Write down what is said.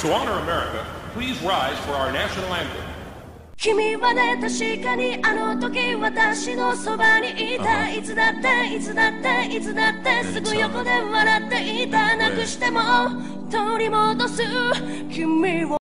To honor America, please rise for our national anthem. 君はね、確かにあの時私のそばにいた。いつだっていつだっていつだってすぐ横で笑っていた。なくしても取り戻す君を